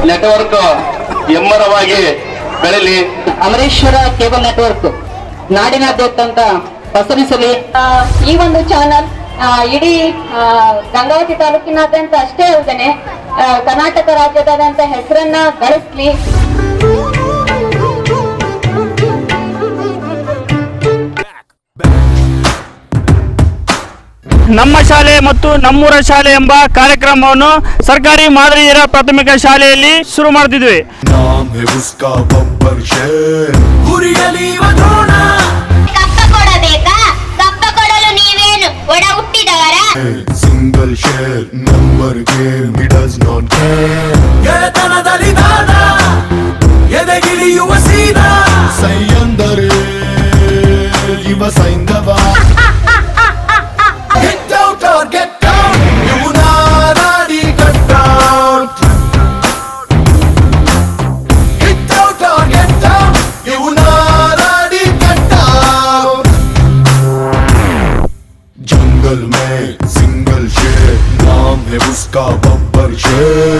Network ಎಮ್ಮರವಾಗಿ ಬೆಳಲಿ. Amareshwara cable network ನಾಡಿನಾದ್ಯಂತ ಪಸರಿಸಲಿ. ಈ ಒಂದು ಚಾನಲ್ ಇಡೀ ಗಂಗಾವತಿ ತಾಲೂಕಿನಾದ್ಯಂತ ಅಷ್ಟೇ ಅಲ್ಲದೆ ಕರ್ನಾಟಕ ರಾಜ್ಯದಾದ್ಯಂತ ಹೆಸರನ್ನ ಗಳಿಸ್ಲಿ. ನಮ್ಮ ಶಾಲೆ ಮತ್ತು ನಮ್ಮೂರ ಶಾಲೆ ಎಂಬ ಕಾರ್ಯಕ್ರಮವನ್ನು ಸರ್ಕಾರಿ ಮಾದರಿ ಹಿರಿಯ ಪ್ರಾಥಮಿಕ ಶಾಲೆಯಲ್ಲಿ ಶುರು ಮಾಡುತ್ತಿದ್ವಿ. ಕಪ್ಪ ಕೊಡಬೇಕಾ? ಕಪ್ಪ ಕೊಡಲು ನೀವೇನು ಒಡ ಹುಟ್ಟಿದವರ? ಸಿಂಗಲ್ ಶೇರ್ number game it does not care. ಗೆಳೆತನದಲ್ಲಿ ದಾನ ಎದೆಗಿಳಿಯುವ ಸೀದಾ ಸೈ ಅಂದರೆ ಇವ ಸೈಂಧವ. Get out or get down, you naradi cut down. Get out or get down, you naradi cut down. जंगल में सिंगल शेर नाम है उसका बब्बर शेर.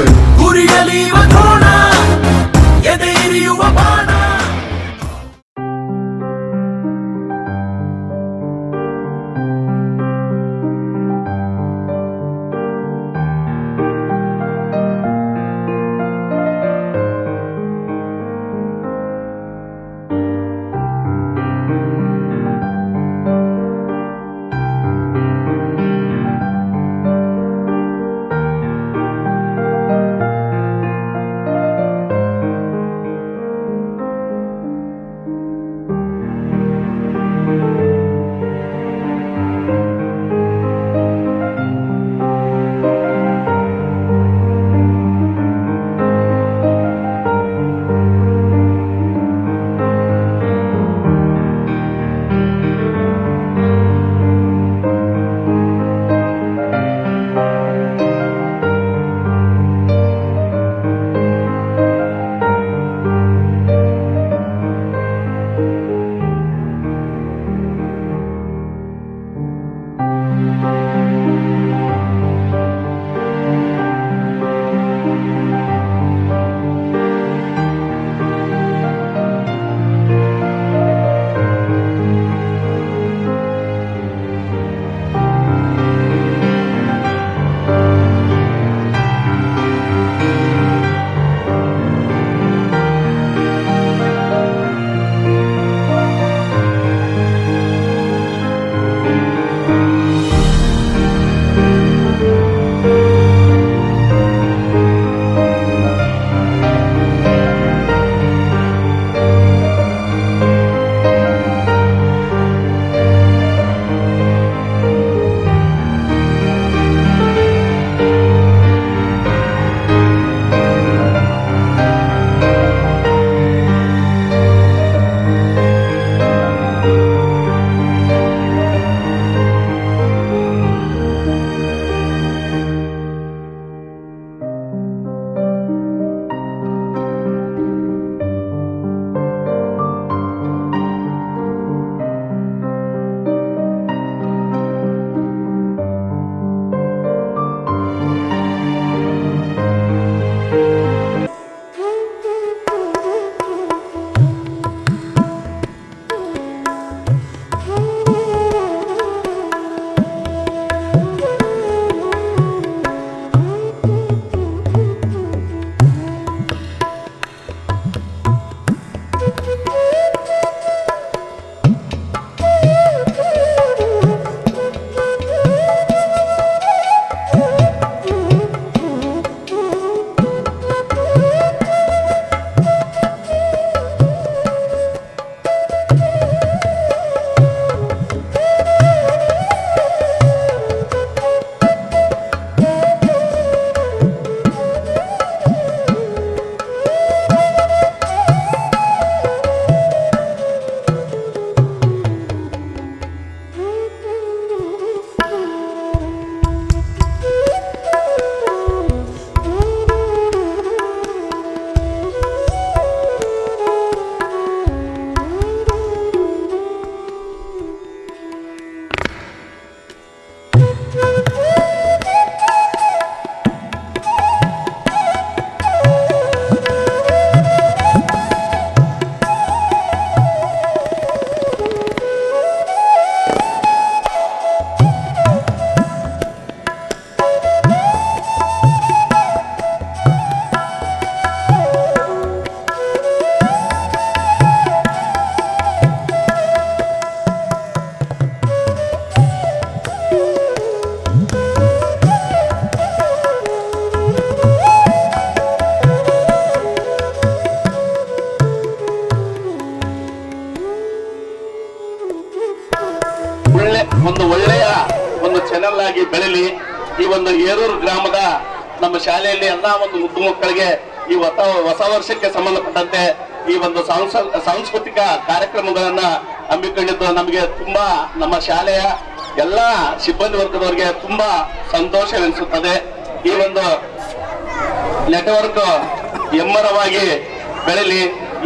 ಒಂದು ಒಳ್ಳೆಯ ಒಂದು ಚಾನೆಲ್ ಆಗಿ ಬೆಳೀಲಿ. ಈ ಒಂದು ಹೇರೂರು ಗ್ರಾಮದ ನಮ್ಮ ಶಾಲೆಯಲ್ಲಿ ಎಲ್ಲ ಒಂದು ಮುದ್ದು ಮಕ್ಕಳಿಗೆ ಈ ಹೊಸ ವರ್ಷಕ್ಕೆ ಸಂಬಂಧಪಟ್ಟಂತೆ ಈ ಒಂದು ಸಾಂಸ್ಕೃತಿಕ ಕಾರ್ಯಕ್ರಮಗಳನ್ನ ಹಮ್ಮಿಕೊಂಡಿದ್ದು ನಮಗೆ ತುಂಬಾ ನಮ್ಮ ಶಾಲೆಯ ಎಲ್ಲ ಸಿಬ್ಬಂದಿ ವರ್ಗದವರಿಗೆ ತುಂಬಾ ಸಂತೋಷವೆನಿಸುತ್ತದೆ. ಈ ಒಂದು ನೆಟ್ವರ್ಕ್ ಎಮ್ಮರವಾಗಿ ಬೆಳೀಲಿ.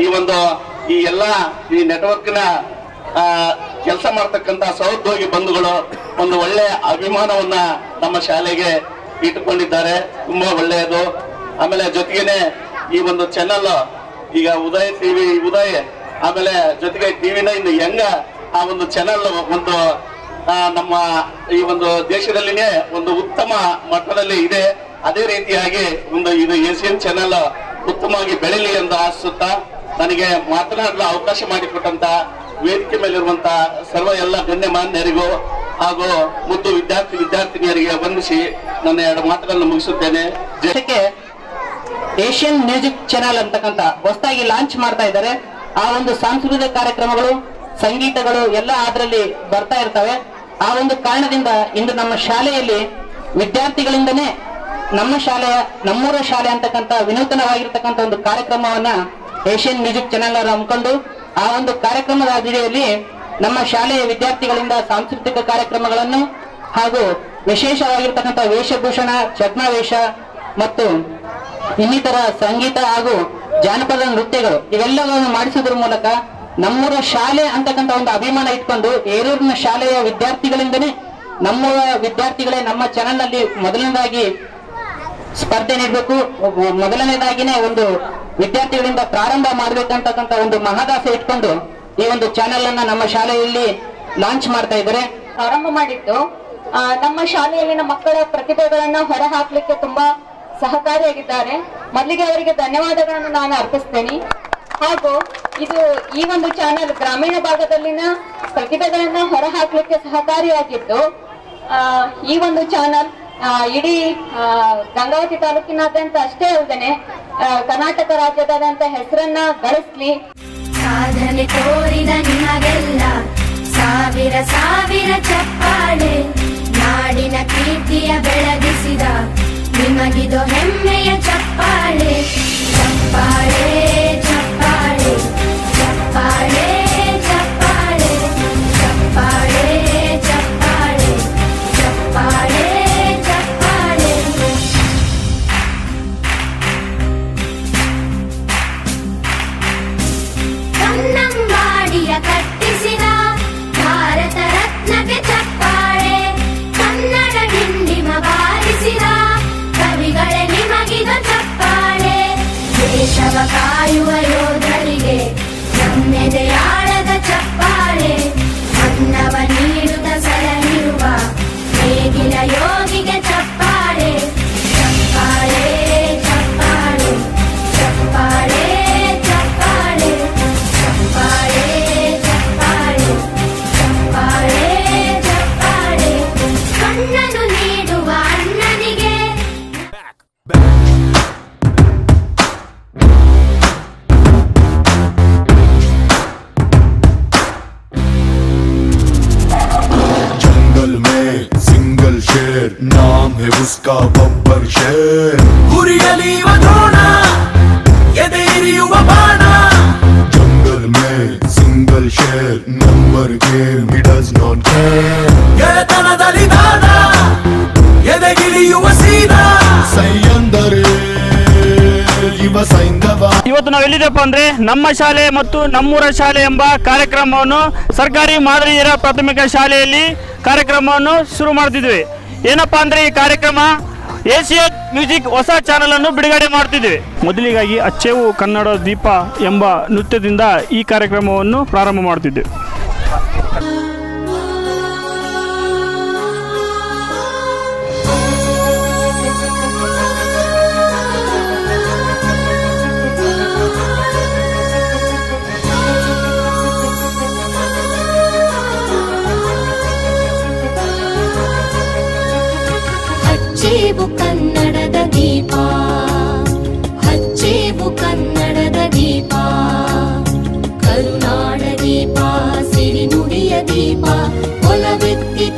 ಈ ನೆಟ್ವರ್ಕ್ನ ಕೆಲಸ ಮಾಡ್ತಕ್ಕಂಥ ಸಹೋದ್ಯೋಗಿ ಬಂಧುಗಳು ಒಂದು ಒಳ್ಳೆಯ ಅಭಿಮಾನವನ್ನ ನಮ್ಮ ಶಾಲೆಗೆ ಇಟ್ಟುಕೊಂಡಿದ್ದಾರೆ. ತುಂಬಾ ಒಳ್ಳೆಯದು. ಆಮೇಲೆ ಜೊತೆಗೇನೆ ಈ ಒಂದು ಚಾನಲ್ ಈಗ ಉದಯ ಟಿವಿ ಆಮೇಲೆ ಜೊತೆಗೆ ಟಿವಿನ ಇನ್ನು ಹೆಂಗ ಆ ಒಂದು ಚಾನಲ್ ಒಂದು ನಮ್ಮ ಈ ಒಂದು ದೇಶದಲ್ಲಿನೇ ಒಂದು ಉತ್ತಮ ಮಟ್ಟದಲ್ಲಿ ಇದೆ, ಅದೇ ರೀತಿಯಾಗಿ ಇದು ಏಷಿಯನ್ ಚಾನಲ್ ಉತ್ತಮವಾಗಿ ಬೆಳೀಲಿ ಎಂದು ಆಶಿಸುತ್ತಾ ನನಗೆ ಮಾತನಾಡಲು ಅವಕಾಶ ಮಾಡಿಕೊಟ್ಟಂತ ವೇದಿಕೆ ಮೇಲಿರುವಂತ ಸರ್ವ ಎಲ್ಲ ಗಣ್ಯಮಾನ್ಯರಿಗೂ ಹಾಗೂ ಮುದ್ದು ವಿದ್ಯಾರ್ಥಿನಿಯರಿಗೆ ವಂದಿಸಿ ನನ್ನ 2 ಮಾತುಗಳನ್ನು ಮುಗಿಸುತ್ತೇನೆ. ಜೊತೆಗೆ ಏಷ್ಯನ್ ಮ್ಯೂಸಿಕ್ ಚಾನಲ್ ಅಂತಕ್ಕಂಥ ಹೊಸದಾಗಿ ಲಾಂಚ್ ಮಾಡ್ತಾ ಇದ್ದಾರೆ. ಆ ಒಂದು ಸಾಂಸ್ಕೃತಿಕ ಕಾರ್ಯಕ್ರಮಗಳು, ಸಂಗೀತಗಳು ಎಲ್ಲ ಅದರಲ್ಲಿ ಬರ್ತಾ ಇರ್ತವೆ. ಆ ಒಂದು ಕಾರಣದಿಂದ ಇಂದು ನಮ್ಮ ಶಾಲೆಯಲ್ಲಿ ವಿದ್ಯಾರ್ಥಿಗಳಿಂದನೇ ನಮ್ಮೂರ ಶಾಲೆ ಅಂತಕ್ಕಂಥ ವಿನೂತನವಾಗಿರ್ತಕ್ಕಂಥ ಒಂದು ಕಾರ್ಯಕ್ರಮವನ್ನ ಏಷ್ಯನ್ ಮ್ಯೂಸಿಕ್ ಚಾನೆಲ್ ಅವರು ಹಮ್ಮಿಕೊಂಡು ಆ ಒಂದು ಕಾರ್ಯಕ್ರಮದ ಅಡಿಯಲ್ಲಿ ನಮ್ಮ ಶಾಲೆಯ ವಿದ್ಯಾರ್ಥಿಗಳಿಂದ ಸಾಂಸ್ಕೃತಿಕ ಕಾರ್ಯಕ್ರಮಗಳನ್ನು ಹಾಗೂ ವಿಶೇಷವಾಗಿರ್ತಕ್ಕಂಥ ವೇಷಭೂಷಣ, ಛದ್ಮವೇಷ ಮತ್ತು ಇನ್ನಿತರ ಸಂಗೀತ ಹಾಗೂ ಜಾನಪದ ನೃತ್ಯಗಳು ಇವೆಲ್ಲವನ್ನು ಮಾಡಿಸುವುದರ ಮೂಲಕ ನಮ್ಮೂರ ಶಾಲೆ ಅಂತಕ್ಕಂಥ ಒಂದು ಅಭಿಮಾನ ಇಟ್ಕೊಂಡು ಹೇರೂರಿನ ಶಾಲೆಯ ವಿದ್ಯಾರ್ಥಿಗಳಿಂದನೇ ನಮ್ಮೂರ ವಿದ್ಯಾರ್ಥಿಗಳೇ ನಮ್ಮ ಚಾನೆಲ್ ನಲ್ಲಿ ಮೊದಲನೇದಾಗಿ ಸ್ಪರ್ಧೆ ನೀಡಬೇಕು, ಮೊದಲನೇದಾಗಿನೇ ಒಂದು ವಿದ್ಯಾರ್ಥಿಗಳಿಂದ ಪ್ರಾರಂಭ ಮಾಡಬೇಕಂತಕ್ಕಂಥ ಒಂದು ಮಹದಾಸೆ ಇಟ್ಕೊಂಡು ಈ ಒಂದು ಚಾನೆಲ್ ಅನ್ನ ನಮ್ಮ ಶಾಲೆಯಲ್ಲಿ ಲಾಂಚ್ ಮಾಡ್ತಾ ಇದ್ದಾರೆ. ಪ್ರಾರಂಭ ಮಾಡಿದ್ದು ನಮ್ಮ ಶಾಲೆಯಲ್ಲಿನ ಮಕ್ಕಳ ಪ್ರತಿಭೆಗಳನ್ನ ಹೊರಹಾಕ್ಲಿಕ್ಕೆ ತುಂಬಾ ಸಹಕಾರಿಯಾಗಿದ್ದಾರೆ. ಮೊದಲಿಗೆ ಅವರಿಗೆ ಧನ್ಯವಾದಗಳನ್ನು ನಾನು ಅರ್ಪಿಸ್ತೇನೆ. ಹಾಗೂ ಈ ಒಂದು ಚಾನೆಲ್ ಗ್ರಾಮೀಣ ಭಾಗದಲ್ಲಿನ ಪ್ರತಿಭೆಗಳನ್ನ ಹೊರಹಾಕ್ಲಿಕ್ಕೆ ಸಹಕಾರಿಯಾಗಿದ್ದು ಈ ಒಂದು ಚಾನೆಲ್ ಇಡೀ ಗಂಗಾವತಿ ತಾಲೂಕಿನಾದ್ಯಂತ ಅಷ್ಟೇ ಅಲ್ಲದೆ ಕರ್ನಾಟಕ ರಾಜ್ಯದಾದ್ಯಂತ ಹೆಸರನ್ನ ಗಳಿಸ್ಲಿ. ಸಾಧನೆ ತೋರಿದ ನಿಮಗೆಲ್ಲ ಸಾವಿರ ಸಾವಿರ ಚಪ್ಪಾಳೆ, ನಾಡಿನ ಕೀರ್ತಿಯ ಬೆಳಗಿಸಿದ ನಿಮಗಿದು ಹೆಮ್ಮೆಯ ಚಪ್ಪಾಳೆ. ಚಪ್ಪಾಳೆ ಚಪ್ಪಾಳೆ ಚಪ್ಪಾಳೆ ಚಪ್ಪಾಳೆ ಚಪ್ಪಾಳೆ ಚಪ್ಪಾಳೆ ಚಪ್ಪಾಳೆ ಚಪ್ಪಾಳೆ. ಕನ್ನಂಬಾಡಿಯ ಕಟ್ಟಿಸಿದ ಭಾರತ ರತ್ನಕ್ಕೆ ಚಪ್ಪಾಳೆ, ಕನ್ನಡ ಡಿಂಡಿಮ ಬಾರಿಸಿದ ಕವಿಗಳೇ ನಿಮಗಿದು ಚಪ್ಪಾಳೆ. ದೇಶವ ಕಾಯುವ ಯೋಧರಿಗೆ ನಮ್ಮೆದೆಯಾಳದ ಚಪ್ಪಾಳೆ, ಅನ್ನವ ನೀಡುತ್ತ ಸಲಹಿರುವ ನೇಗಿಲ ಯೋಗಿಗೆ ಚಪ್ಪಾಳೆ. ಚಪ್ಪಾಳೆ ಚಪ್ಪಾಳೆ ಚಪ್ಪಾಳೆ ಚಪ್ಪಾಳೆ ಚಪ್ಪಾಳೆ ಚಪ್ಪಾಳೆ ಚಪ್ಪಾಳೆ ಚಪ್ಪಾಳೆ. ಕಣ್ಣನು ನೀಡುವ ಅಣ್ಣನಿಗೆ जंगल में सिंगल शेर, नाम है उसका बब्बर शेर. ಗುರಿಯಲಿಯುವ ದ್ರೋಣ, ಎದೆಯಿರಿಯುವ ಬಾಣ. जंगल में सिंगल शेर, number game he does not care. ಗೆಳೆತನದಲ್ಲಿ ದಾನ, ಎದೆಗಿಳಿಯುವ ಸೀದಾ. ಸೈಯಂದರೆ ಇವ ಸೈಂಧವ. ಇವತ್ತು ನಾವು ಎಲ್ಲಿದ್ದೇವೆ ಅಂದ್ರೆ ನಮ್ಮ ಶಾಲೆ ಮತ್ತು ನಮ್ಮೂರ ಶಾಲೆ ಎಂಬ ಕಾರ್ಯಕ್ರಮವನ್ನು ಸರ್ಕಾರಿ ಮಾದರಿ ಹಿರಿಯ ಪ್ರಾಥಮಿಕ ಶಾಲೆಯಲ್ಲಿ ಕಾರ್ಯಕ್ರಮವನ್ನು ಶುರು ಮಾಡ್ತಿದ್ವಿ. ಏನಪ್ಪಾ ಅಂದ್ರೆ ಈ ಕಾರ್ಯಕ್ರಮ ಏಷಿಯನ್ ಮ್ಯೂಸಿಕ್ ಹೊಸ ಚಾನಲ್ ಅನ್ನು ಬಿಡುಗಡೆ ಮಾಡ್ತಿದ್ವಿ. ಮೊದಲಿಗಾಗಿ ಅಚ್ಚೇವು ಕನ್ನಡ ದೀಪ ಎಂಬ ನೃತ್ಯದಿಂದ ಈ ಕಾರ್ಯಕ್ರಮವನ್ನು ಪ್ರಾರಂಭ ಮಾಡ್ತಿದ್ವಿ. ಹಚ್ಚೇವು ಕನ್ನಡದ ದೀಪ, ಹಚ್ಚೇವು ಕನ್ನಡದ ದೀಪ, ಕರುನಾಡ ದೀಪ, ಸಿರಿನುಡಿಯ ದೀಪ, ಒಲವೆತ್ತಿ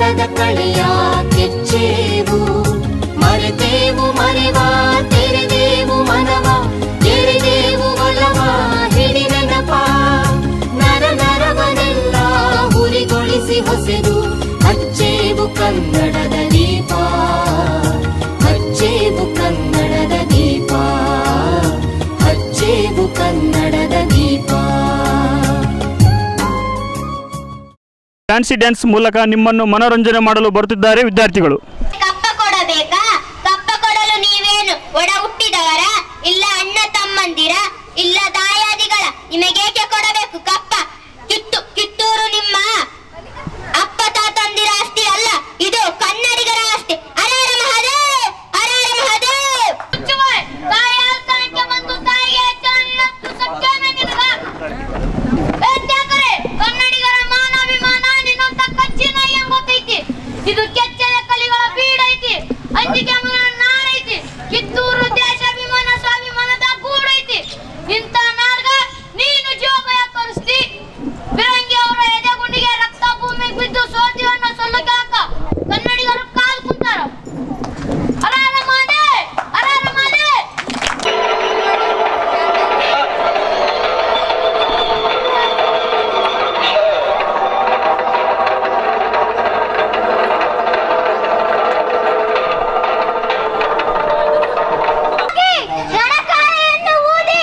ಕನ್ನಡದ ಕಳೆಯ ಕೆಚ್ಚೇವು ಮರೆತೇವು ಮರೆವ ತೆರೆದೇವು ಮನವ ಎರೆದೇವು ಒಲವ ಹಿಡಿ ನೆನಪ ನರ ನರವನೆಲ್ಲ ಹುರಿಗೊಳಿಸಿ ಹೊಸೆದು ಹಚ್ಚೇವು ಕನ್ನಡದ ದೀಪ ಹಚ್ಚೇವು ಕನ್ನಡದ ದೀಪ ಹಚ್ಚೇವು ಕನ್ನಡದ ದೀಪ. ಫ್ಯಾನ್ಸಿ ಡ್ಯಾನ್ಸ್ ಮೂಲಕ ನಿಮ್ಮನ್ನು ಮನೋರಂಜನೆ ಮಾಡಲು ಬರುತ್ತಿದ್ದಾರೆ ವಿದ್ಯಾರ್ಥಿಗಳು. ಕಪ್ಪ ಕೊಡಬೇಕಾ? ಕಪ್ಪ ಕೊಡಲು ನೀವೇನು ಒಡ ಹುಟ್ಟಿದವರ? ಇಲ್ಲ ಅಣ್ಣ ತಮ್ಮಂದಿರ? ಇಲ್ಲ ದಾಯಾದಿಗಳ? ನಿಮಗೇಕೆ ಕೊಡಬೇಕು ಕಪ್ಪ? ಕಿತ್ತೂರು ನಿಮ್ಮ ಅಪ್ಪ ತಾತಂದಿರ ಆಸ್ತಿ ಅಲ್ಲ, ಇದು ಕನ್ನಡಿಗರ ಆಸ್ತಿ. ಹರಹರ ಮಹಾದೇವ್, ಹರಹರ ಮಹಾದೇವ್. ತಾಯಿಗೆ ಬಂದು ತಾಯಿಗೆ ಕನ್ನಡಿಗರ ಮಾನಾಭಿಮಾನ ನಿನ್ನಂತ ಕಚ್ಚಿನ ಎಂಬತ್ತೈತಿ. ಇದು ಕೆಚ್ಚದ ಕಲಿಗಳ ಬೀಡೈತಿ, ಅಂಜಿಕೆ ನಾಡೈತಿ. ಕಿತ್ತೂರು ದೇಶಾಭಿಮಾನ ಸ್ವಾಭಿಮಾನದ ಗೂಡೈತಿ. ಇಂಥ ನಾಡ್ಗ ನೀನು ಜೀವಭಯ ತೋರಿಸ್ತಿ. ಬಿರಂಗಿ ಅವರ ಎದೆಗುಂಡಿಗೆ ರಕ್ತ ಭೂಮಿಗೆ ಬಿದ್ದು ಸೋತಿವನ್ನ ಸೊಲ್ಲಕ್ಕೆ ಹಾಕ ಕನ್ನಡಿಗರು ಕಾಲ್ ಕುಂತಾರ. ಹರಹರ ಮಹಾದೇವ್, ಹರಹರ ಮಹಾದೇವ್. ರಣಕಾಳೆಯನ್ನು ಊದಿ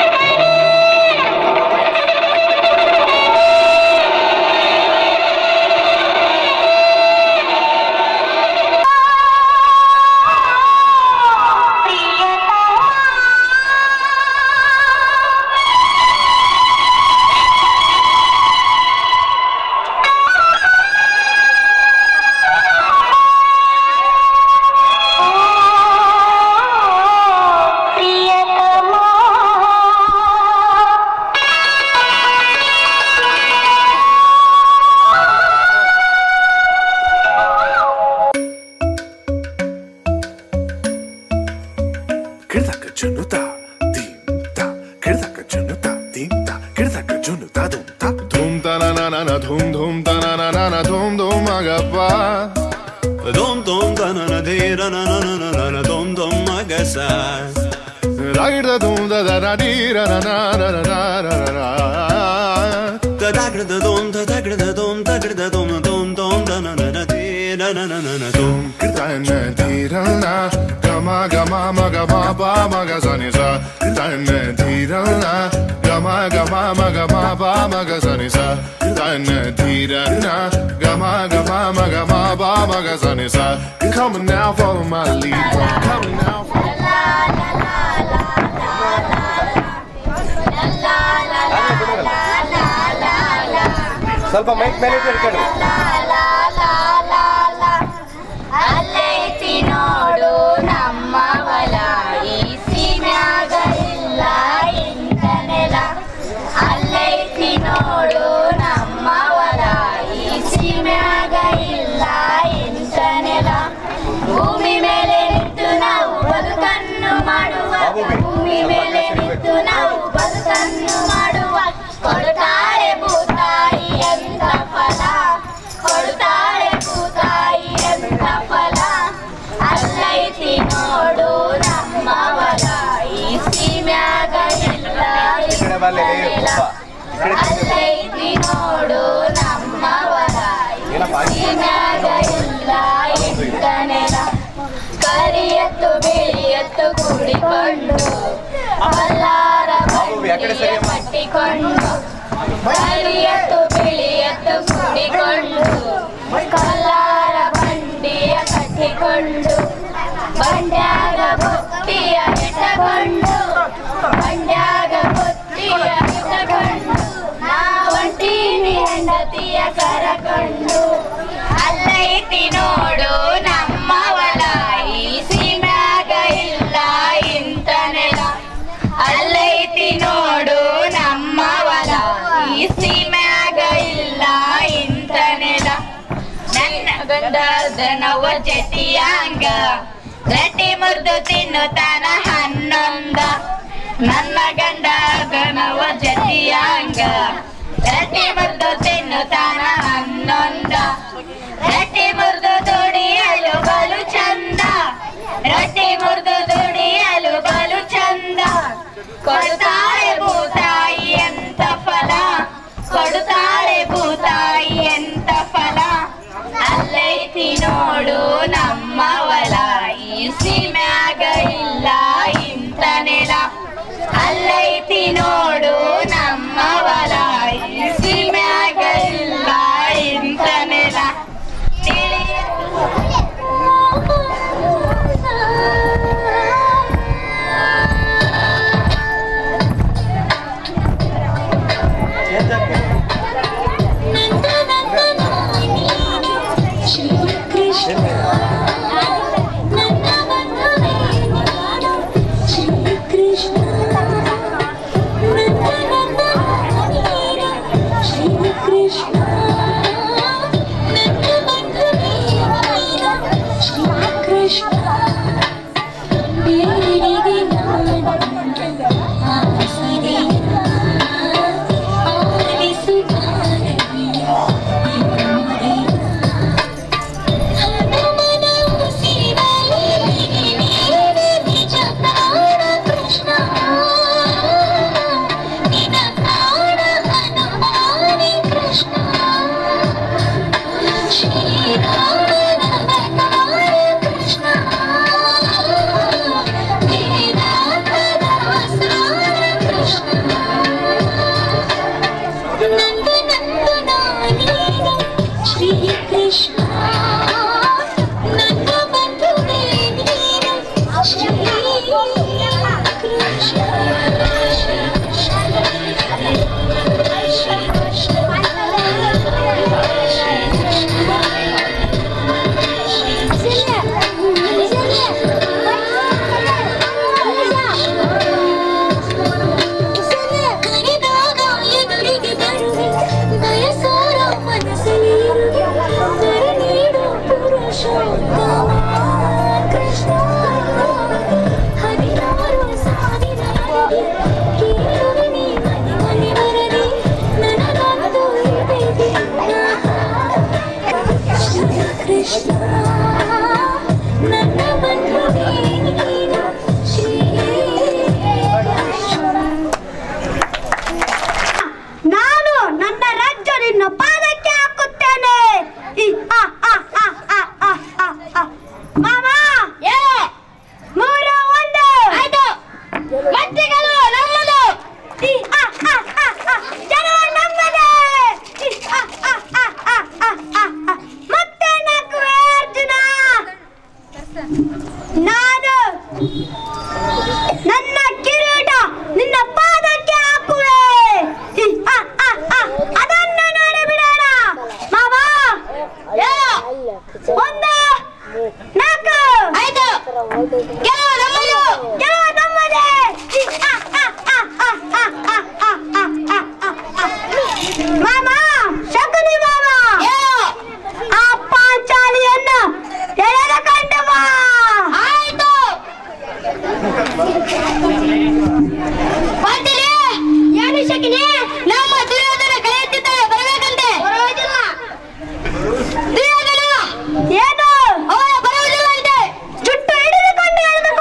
धूम धूम तनाना धूम धूम मगप्पा धूम धूम तनाना धीरा ना ना ना ना ना धूम धूम मगसा रागिड़ धूम दा दा दा धीरा ना ना ना ना ना ना दा दागड़ दा धूम दा दागड़ दा धूम दागड़ दा धूम धूम धूम तनाना ना धीरा ना ना ना ना धूम तनाना धीरा ना गमा गमा मगा मा पा मगा सा नि सा तनाना धीरा ना गमा गमा मगा मा पा मगा सा नि सा तनाना धीरा ना gama gama maga ma ba maga sa ni sa. You're coming now, follow my lead. I'm coming now, follow my lead. ಸ್ವಲ್ಪ ಮೈಕ್ ಮೇಲೆ ಇಟ್ಕೊಂಡು ಅಲ್ಲೈತಿ ನೋಡು ನಮ್ಮ ಹೊಲ ಈ ಸೀಮ್ಯಾಗ ಇಲ್ಲ ಇಂಥ ನೆಲ. ಅಲ್ಲೈತಿ ನೋಡು ನಮ್ಮ ಹೊಲ ಈ ಸೀಮ್ಯಾಗ ಇಲ್ಲ ಇಂಥ ನೆಲ. ಭೂಮಿ ಮೇಲೆ ನಿಂತು ನಾವು ಬದುಕನ್ನು ಮಾಡುವ, ಭೂಮಿ ಮೇಲೆ ನಿಂತು ನಾವು ಬದುಕನ್ನು ಮಾಡುವ. ಕೊಡುತ್ತಾಳೆ ಭೂತಾಯಿ ಎಂತ ಫಲ, ಕೊಡುತ್ತಾಳೆ ಭೂತಾಯಿ ಎಂತ ಫಲ. ಅಲ್ಲೈತಿ ನೋಡು ನಮ್ಮ ಹೊಲ ಈ ಸೀಮ್ಯಾಗ ಇಲ್ಲ ಇಂಥ ನೆಲ. ಅಲ್ಲೈತಿ ನೋಡು ನಮ್ಮ ಹೊಲ ಈ ಸೀಮ್ಯಾಗ ಇಲ್ಲ ಇಂಥ ನೆಲ. ಕರಿಯತ್ತು ಬಿಳಿಯತ್ತು ಕೂಡಿಕೊಂಡು ಬಲ್ಲಾರ ಬಂಡಿಯ ಕಟ್ಟಿಕೊಂಡು, ಕರಿಯತ್ತು ಬಿಳಿಯತ್ತು ಕೂಡಿಕೊಂಡು ಕಲ್ಲಾರ ಬಂಡಿಯ ಕಟ್ಟಿಕೊಂಡು, ಬಂಡ್ಯಾಗ ಬುತ್ತಿಯ ಇಟ್ಟಕೊಂಡು, ಬಂಡ್ಯಾಗ ಬುತ್ತಿಯ ಇಟ್ಟಕೊಂಡು ನಾವಂಟೀನಿ ಹೆಂಡತಿಯ ಕರಕೊಂಡು. ಅಲ್ಲೈತಿ ನೋಡು ನಮ್ಮ ಹೊಲ ಈ ಸೀಮ್ಯಾಗ ಇಲ್ಲ ಇಂಥ ನೆಲ. ಅಲ್ಲೈತಿ ನೋಡು ನಮ್ಮ ಹೊಲ ಈ ಸೀಮ್ಯಾಗ ಇಲ್ಲ ಇಂಥ ನೆಲ. ನನ್ನ ಗಂಡದನವ ಜತಿಯಾಂಗ ರಟ್ಟಿ ಮುರಿದು ತಿನ್ನುತ್ತಾನ ಹನ್ನೊಂದ. ನನ್ನ ಗಂಡದನವ ಜತಿಯಾಂಗ ರಟ್ಟಿ ಮುರಿದು ತಿನ್ನುತ್ತಾನ ಹನ್ನೊಂದ. ರೊಟ್ಟಿ ಮುರಿದು ದುಡಿಯಲು ಬಲು ಚಂದ, ರೊಟ್ಟಿ ಮುರಿದು ದುಡಿಯಲು ಬಲು ಚಂದ. ಕೊಡುತ್ತಾಳೆ ಭೂತಾಯಿ ಎಂತ ಫಲ, ಕೊಡುತ್ತಾಳೆ ಭೂತಾಯಿ ಎಂತ ಫಲ. ಅಲ್ಲೈತಿ ನೋಡು ನಮ್ಮ ಹೊಲ, ಈ ಸೀಮ್ಯಾಗ ಇಲ್ಲ ಇಂಥ ನೆಲ. ಅಲ್ಲೈತಿ ನೋಡು ನಮ್ಮ ಹೊಲ, ಈ ಸೀಮ್ಯಾಗ ಇಲ್ಲ ಇಂಥ ನೆಲ. ಏನು ಬರುವುದಿಲ್ಲ ಇದೆ, ಜುಟ್ಟು ಹಿಡಿದುಕೊಂಡು ಹೇಳಬೇಕು.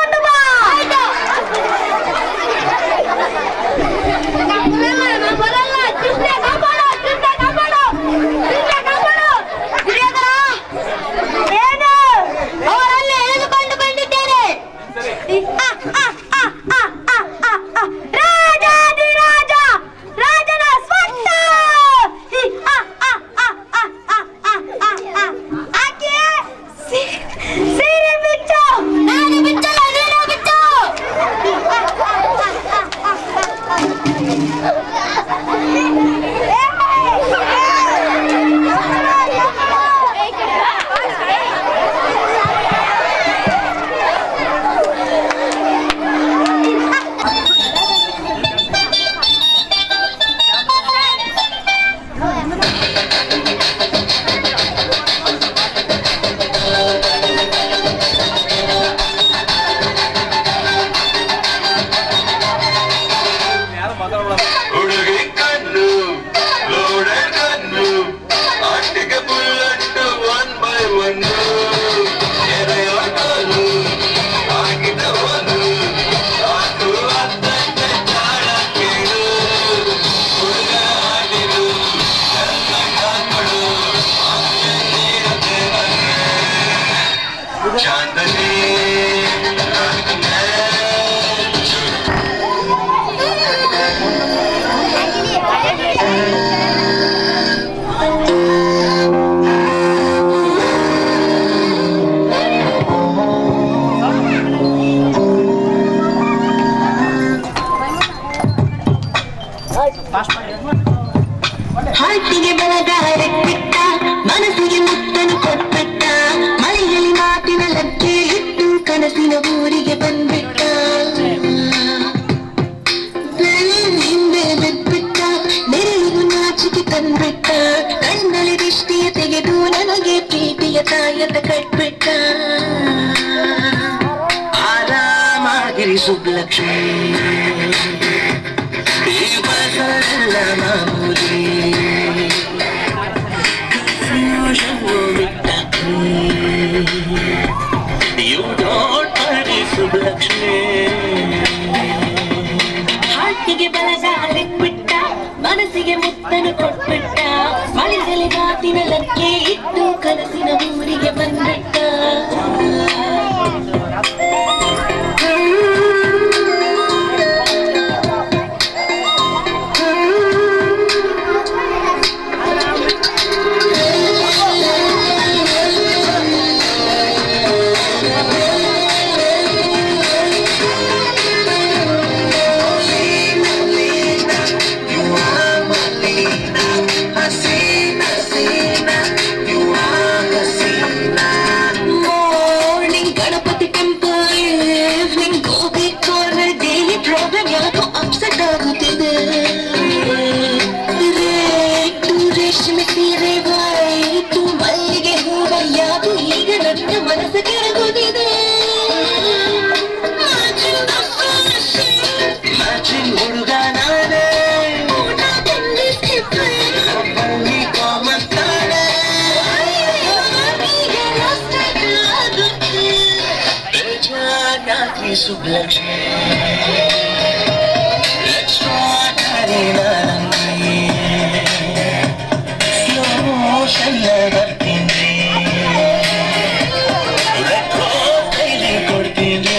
ತಾಯತ ಕಟ್ಬಿಟ್ಟ ಆರಾಮಾಗಿರಿ ಸುಬ್ಲಕ್ಷ್ಮಿ ಈ ಬಸಲ್ಲ ಮಾಮೂಲಿ You don't worry ಸುಬ್ಲಕ್ಷ್ಮಿ ಹಾಟಿಗೆ ಬಲಗಾಲಿಟ್ಬಿಟ್ಟ ಮನಸ್ಸಿಗೆ ಮುತ್ತನು ಕೊಟ್ಬಿಟ್ಟ ಮಳೆಗಲಿ ಮಾತಿನ ಲಕ್ಕೆ ಇಟ್ಟು ಕನಸಿನ ಊರಿಗೆ ಬಂದ್ಬಿಟ್ಟ ಸುಬ್ಲಕ್ಷ್ಮಿ extraordinary ನನಗೆ slow motion ಬರ್ತೀನಿ record ಕೈಲಿ ಕೊಡ್ತೀನಿ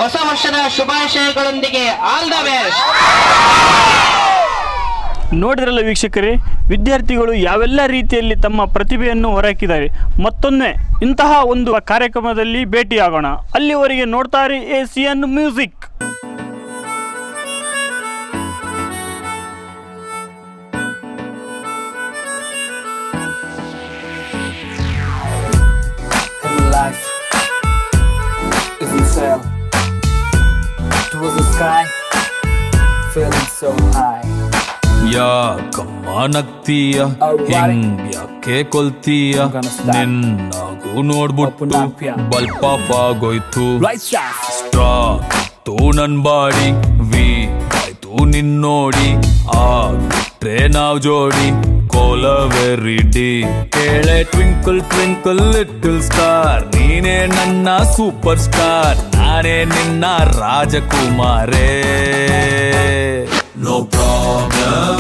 ಹೊಸ ವರ್ಷದ ಶುಭಾಶಯಗಳೊಂದಿಗೆ ಆಲ್ ದ ಬೆಸ್ಟ್. ನೋಡಿದ್ರಲ್ಲ ವೀಕ್ಷಕರೇ, ವಿದ್ಯಾರ್ಥಿಗಳು ಯಾವೆಲ್ಲ ರೀತಿಯಲ್ಲಿ ತಮ್ಮ ಪ್ರತಿಭೆಯನ್ನು ಹೊರಹಾಕಿದ್ದಾರೆ. ಮತ್ತೊಮ್ಮೆ ಇಂತಹ ಒಂದು ಕಾರ್ಯಕ್ರಮದಲ್ಲಿ ಭೇಟಿಯಾಗೋಣ. ಅಲ್ಲಿವರೆಗೆ ನೋಡ್ತಾರೆ ACN music. Life isn't fair. Towards the sky, feeling so high. ಯಾಕಮ್ಮ ನಗ್ತೀಯ ಹಿಂಗ್ ಯಾಕೆ ಕೊಲ್ತೀಯ ನಿನ್ನಗೂ ನೋಡ್ಬಿಟ್ಟು ಬಲ್ಪ ಆಗೋಯ್ತು ಸ್ಟ್ರಾಂಗ್ ಆಯ್ತು ನನ್ ಬಾಡಿ ವೀಕ್ ಆಯ್ತು ನಿನ್ನೋಡಿ ಆಗ್ಬಿಟ್ರೆ ನಾವ್ ಜೋಡಿ ಕೋಲವೆರಿಡಿ ಕೇಳೆ ಟ್ವಿಂಕಲ್ ಟ್ವಿಂಕಲ್ ಲಿಟಲ್ ಸ್ಟಾರ್ ನೀನೇ ನನ್ನ ಸೂಪರ್ ಸ್ಟಾರ್ ನಾನೇ ನಿನ್ನ ರಾಜಕುಮಾರೇ. No problem.